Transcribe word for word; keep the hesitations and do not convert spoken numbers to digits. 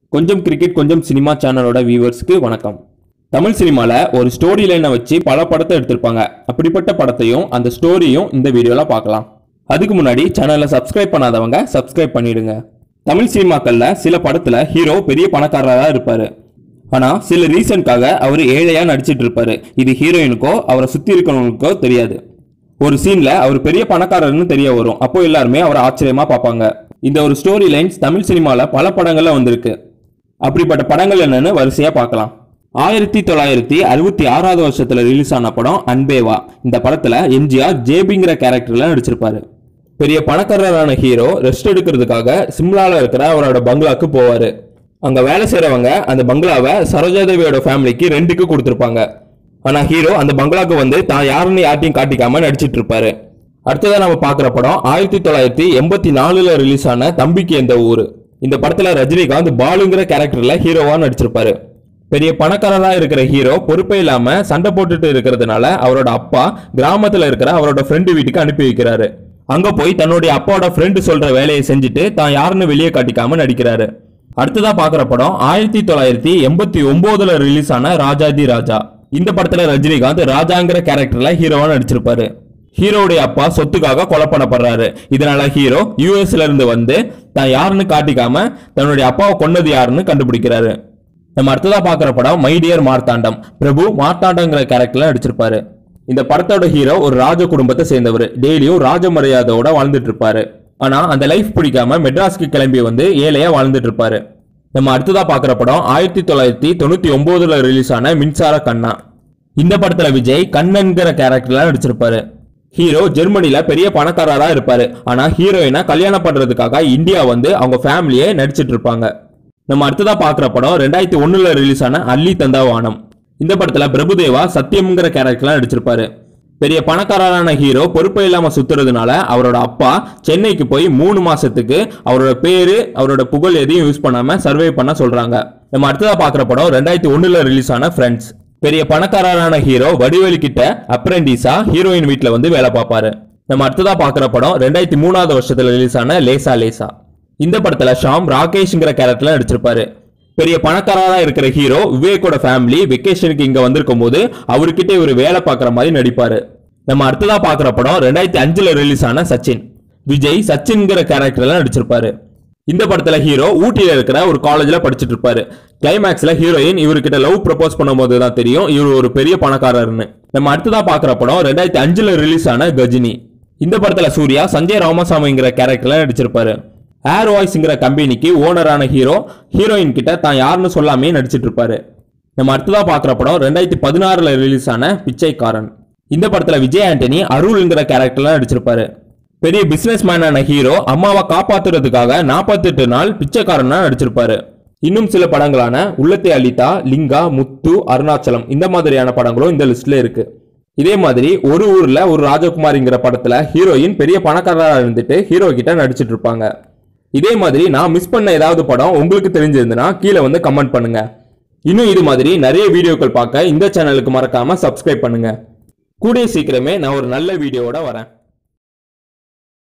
கொஞ்சம் கிரிக்கெட் கொஞ்சம் சினிமா சேனலோட வியூவர்ஸ்க்கு வணக்கம். தமிழ் சினிமால ஒரு ஸ்டோரி லைனை வச்சு பல படத்தை எடுத்திருப்பாங்க. அப்படிப்பட்ட படத்தையும் அந்த ஸ்டோரியும் இந்த வீடியோல பார்க்கலாம். அதுக்கு முன்னாடி சேனலை சப்ஸ்கிரைப் பண்ணாதவங்க சப்ஸ்கிரைப் பண்ணிடுங்க. தமிழ் சினிமாக்கள்ல சில படத்துல ஹீரோ பெரிய பணக்காரரா இருப்பாரு. ஆனா சில ரீசன்காக அவர் ஏழையா நடிச்சிட்டு இருப்பாரு. இது ஹீரோயினுக்கோ அவரை சுத்தி இருக்கிறவங்களுக்கோ தெரியாது. ஒரு சீன்ல அவர் பெரிய பணக்காரர்னு தெரிய வரும். அப்போ எல்லாருமே அவரை ஆச்சரியமா பார்ப்பாங்க. இந்த ஒரு ஸ்டோரி லைன்ஸ் தமிழ் சினிமால பல படங்கள்ல வந்திருக்கு. அப்படிப்பட்ட படங்கள் என்னன்னு வரிசையா பார்க்கலாம். ஆயிரத்தி தொள்ளாயிரத்தி அறுபத்தி ஆறாவது வருஷத்துல ரிலீஸ் ஆன படம் அன்பேவா. இந்த படத்துல எம்ஜிஆர் ஜேபிங்கிற கேரக்டர்ல நடிச்சிருப்பாரு. பெரிய பணக்காரரான ஹீரோ ரெஸ்ட் எடுக்கிறதுக்காக சிம்லால இருக்கிற அவரோட பங்களாக்கு போவாரு. அங்க வேலை செய்யறவங்க அந்த பங்களாவை சரோஜாதேவியோட ஃபேமிலிக்கு ரெண்டுக்கு கொடுத்துருப்பாங்க. ஆனா ஹீரோ அந்த பங்களாக்கு வந்து தான் யாருன்னு யார்ட்டையும் காட்டிக்காம நடிச்சிட்டு இருப்பாரு. அடுத்ததான் நம்ம பாக்குற படம் ஆயிரத்தி தொள்ளாயிரத்தி எண்பத்தி நாலுல ரிலீஸ் ஆன தம்பிக்கு எந்த ஊரு. இந்த படத்துல ரஜினிகாந்த் பாலுங்கிற கேரக்டர்ல ஹீரோவா நடிச்சிருப்பாரு. பெரிய பணக்காரரா இருக்கிற ஹீரோ பொறுப்பே இல்லாம சண்டை போட்டுட்டு இருக்கிறதுனால அவரோட அப்பா கிராமத்துல இருக்கிற அவரோட ஃப்ரெண்டு வீட்டுக்கு அனுப்பி வைக்கிறாரு. அங்க போய் தன்னுடைய அப்பாவோட ஃப்ரெண்டு சொல்ற வேலையை செஞ்சுட்டு தான் யாருன்னு வெளியே காட்டிக்காம நடிக்கிறாரு. அடுத்ததா பாக்குற படம் ஆயிரத்தி தொள்ளாயிரத்தி எண்பத்தி ஒன்பதுல ரிலீஸ் ஆன ராஜாதி ராஜா. இந்த படத்துல ரஜினிகாந்த் ராஜாங்கிற கேரக்டர்ல ஹீரோவா நடிச்சிருப்பாரு. ஹீரோடைய அப்பா சொத்துக்காக கொலை பண்ணப்படுறாரு. இதனால ஹீரோ யூஎஸ்ல இருந்து வந்து தான் யாருன்னு காட்டிக்காம தன்னுடைய அப்பாவை கொன்னது யாருன்னு கண்டுபிடிக்கிறாரு. நம்ம அடுத்ததா பாக்குற படம் மை டியர் மார்த்தாண்டம். பிரபு மார்த்தாண்டங்கிற கேரக்டர்ல நடிச்சிருப்பாரு. இந்த படத்தோட ஹீரோ ஒரு ராஜ குடும்பத்தை சேர்ந்தவர். டெய்லியும் ராஜ மரியாதையோட வாழ்ந்துட்டு இருப்பாரு. ஆனா அந்த லைஃப் பிடிக்காம மெட்ராஸ்க்கு கிளம்பி வந்து ஏழையா வாழ்ந்துட்டு இருப்பாரு. நம்ம அடுத்ததா பாக்குற படம் ஆயிரத்தி தொள்ளாயிரத்தி தொண்ணூத்தி ஒன்பதுல ரிலீஸ் ஆன மின்சார கண்ணா. இந்த படத்துல விஜய் கண்ணன்கிற கேரக்டர்ல நடிச்சிருப்பாரு. ஹீரோ ஜெர்மனில பெரிய பணக்காரரா இருப்பாரு. ஆனா ஹீரோயினை கல்யாணம் பண்றதுக்காக இந்தியா வந்து அவங்க ஃபேமிலியே நடிச்சிட்டு இருப்பாங்க. நம்ம அடுத்ததா பாக்குற படம் ரெண்டாயிரத்தி ஒண்ணுல ரிலீஸ் ஆன அள்ளி தந்தா வானம். இந்த படத்துல பிரபுதேவா சத்தியம்ங்கிற கேரக்டர்ல நடிச்சிருப்பாரு. பெரிய பணக்காரரான ஹீரோ பொறுப்பே இல்லாம சுத்துறதுனால அவரோட அப்பா சென்னைக்கு போய் மூணு மாசத்துக்கு அவரோட பேரு அவரோட புகழ் எதையும் யூஸ் பண்ணாம சர்வே பண்ண சொல்றாங்க. நம்ம அடுத்ததா பாக்குற படம் ரெண்டாயிரத்தி ஒண்ணுல ரிலீஸ் ஆன ஃப்ரெண்ட்ஸ். பெரிய பணக்காரரான ஹீரோ வடிவேலு கிட்ட அப்ரெண்டிஸா ஹீரோயின் வீட்டுல வந்து வேலை பார்ப்பாரு. நம்ம அடுத்ததா பாக்குற படம் ரெண்டாயிரத்தி மூணாவது வருஷத்துல ரிலீஸ் ஆன லேசா லேசா. இந்த படத்துல ஷாம் ராகேஷ்ங்கிற கேரக்டர்ல நடிச்சிருப்பாரு. பெரிய பணக்காரரா இருக்கிற ஹீரோ விவேக்கோட ஃபேமிலி வெக்கேஷனுக்கு இங்க வந்திருக்கும் போது அவர்கிட்ட இவர் வேலை பார்க்குற மாதிரி நடிப்பாரு. நம்ம அடுத்ததா பாக்குற படம் ரெண்டாயிரத்தி அஞ்சுல ரிலீஸ் ஆன சச்சின். விஜய் சச்சின்ங்கிற கேரக்டர்ல நடிச்சிருப்பாரு. இந்த படத்துல ஹீரோ ஊட்டியில இருக்கிற ஒரு காலேஜ்ல படிச்சுட்டு இருப்பாரு. கிளைமேக்ஸ்ல ஹீரோயின் இவர்கிட்ட லவ் ப்ரப்போஸ் பண்ணும்போது தான் தெரியும் இவர் ஒரு பெரிய பணக்காரர்னு. நம்ம அடுத்ததா பாக்குற படம் ரெண்டாயிரத்தி அஞ்சுல ரிலீஸ் ஆன கஜினி. இந்த படத்துல சூர்யா சஞ்சய் ராமசாமிங்கிற கேரக்டர்ல நடிச்சிருப்பாரு. ஏர் வாய்ஸ்ங்கிற கம்பெனிக்கு ஓனரான ஹீரோ ஹீரோயின் கிட்ட தான் யாருன்னு சொல்லாமே நடிச்சிட்டு இருப்பாரு. நம்ம அடுத்ததா பாக்குற படம் ரெண்டாயிரத்தி பதினாறுல ரிலீஸ் ஆன பிச்சைக்காரன். இந்த படத்துல விஜய் ஆண்டனி அருள்ங்கிற கேரக்டர்ல நடிச்சிருப்பாரு. பெரிய பிசினஸ் மேனான ஹீரோ அம்மாவை காப்பாத்துறதுக்காக நாற்பத்தி எட்டு நாள் பிச்சைக்காரனா நடிச்சிருப்பாரு. இன்னும் சில படங்களான உள்ளத்தை அளித்தா, லிங்கா, முத்து, அருணாச்சலம் இந்த மாதிரியான படங்களும் இந்த லிஸ்ட்ல இருக்கு. இதே மாதிரி ஒரு ஊர்ல ஒரு ராஜகுமாரிங்கிற படத்துல ஹீரோயின் பெரிய பணக்காரரா இருந்துட்டு ஹீரோ கிட்ட நடிச்சிட்டு இருப்பாங்க. இதே மாதிரி நான் மிஸ் பண்ண ஏதாவது படம் உங்களுக்கு தெரிஞ்சிருந்ததுன்னா கீழே வந்து கமெண்ட் பண்ணுங்க. இன்னும் இது மாதிரி நிறைய வீடியோக்கள் பார்க்க இந்த சேனலுக்கு மறக்காம சப்ஸ்கிரைப் பண்ணுங்க. கூடிய சீக்கிரமே நான் ஒரு நல்ல வீடியோவோட வரேன்.